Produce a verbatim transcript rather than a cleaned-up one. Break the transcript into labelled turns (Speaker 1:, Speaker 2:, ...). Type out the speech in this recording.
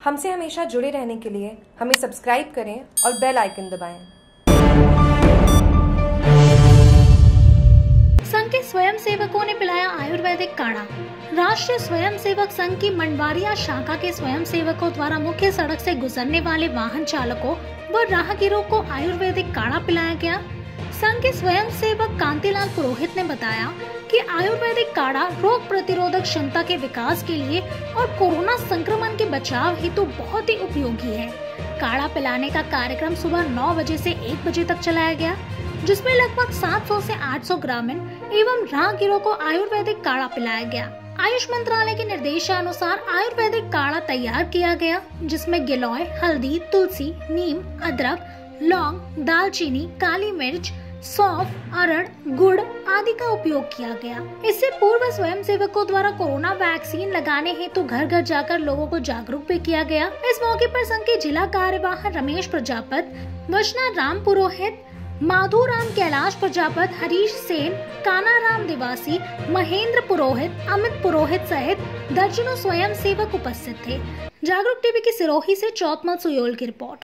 Speaker 1: हमसे हमेशा जुड़े रहने के लिए हमें सब्सक्राइब करें और बेल आइकन दबाएं।
Speaker 2: संघ के स्वयंसेवकों ने पिलाया आयुर्वेदिक काढ़ा। राष्ट्रीय स्वयंसेवक संघ की मंडवारिया शाखा के स्वयंसेवकों द्वारा मुख्य सड़क से गुजरने वाले वाहन चालकों व राहगीरों को आयुर्वेदिक काढ़ा पिलाया गया। संघ के स्वयंसेवक कांतिलाल पुरोहित ने बताया कि आयुर्वेदिक काढ़ा रोग प्रतिरोधक क्षमता के विकास के लिए और कोरोना संक्रमण के बचाव हेतु बहुत ही उपयोगी है। काढ़ा पिलाने का कार्यक्रम सुबह नौ बजे से एक बजे तक चलाया गया, जिसमें लगभग सात सौ से आठ सौ ग्रामीण एवं राहगीरों को आयुर्वेदिक काढ़ा पिलाया गया। आयुष मंत्रालय के निर्देशानुसार आयुर्वेदिक काढ़ा तैयार किया गया, जिसमें गिलोय, हल्दी, तुलसी, नीम, अदरक, लौंग, दालचीनी, काली मिर्च, सौंफ, अरड़, गुड़ आदि का उपयोग किया गया। इससे पूर्व स्वयंसेवकों द्वारा कोरोना वैक्सीन लगाने हेतु घर घर जाकर लोगों को जागरूक भी किया गया। इस मौके पर संघ के जिला कार्यवाह रमेश प्रजापत, वचना राम पुरोहित, माधु राम कैलाश प्रजापत, हरीश सेन, काना राम दिवासी, महेंद्र पुरोहित, अमित पुरोहित सहित दर्जनों स्वयंसेवक उपस्थित थे। जागरूक टीवी की सिरोही से चौतमल सुयोल की रिपोर्ट।